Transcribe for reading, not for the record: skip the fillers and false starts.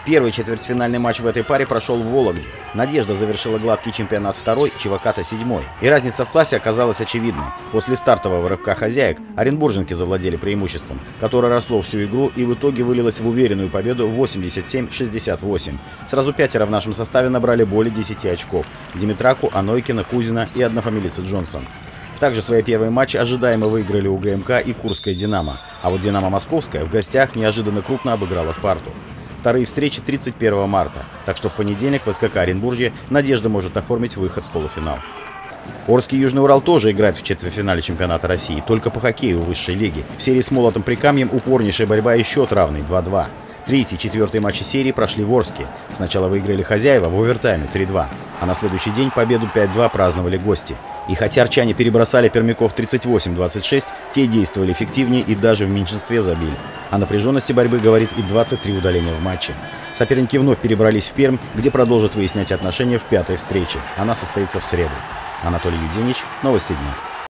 Первый четвертьфинальный матч в этой паре прошел в Вологде. «Надежда» завершила гладкий чемпионат второй, «Чиваката» седьмой. И разница в классе оказалась очевидной. После стартового рывка хозяек оренбурженки завладели преимуществом, которое росло всю игру и в итоге вылилось в уверенную победу 87-68. Сразу пятеро в нашем составе набрали более 10 очков: Димитраку, Анойкина, Кузина и однофамилица Джонсон. Также свои первые матчи ожидаемо выиграли у ГМК и Курская «Динамо», а вот «Динамо» Московская в гостях неожиданно крупно обыграла «Спарту». Вторые встречи 31 марта, так что в понедельник в СКК Оренбуржье «Надежда» может оформить выход в полуфинал. Орский Южный Урал тоже играет в четвертьфинале чемпионата России, только по хоккею в высшей лиге. В серии с Молотом Прикамьем упорнейшая борьба и счет равный 2-2. Третий и четвертый матчи серии прошли в Орске. Сначала выиграли хозяева в овертайме 3-2, а на следующий день победу 5-2 праздновали гости. И хотя арчане перебросали пермяков 38-26, те действовали эффективнее и даже в меньшинстве забили. О напряженности борьбы говорит и 23 удаления в матче. Соперники вновь перебрались в Пермь, где продолжат выяснять отношения в пятой встрече. Она состоится в среду. Анатолий Юденич, новости дня.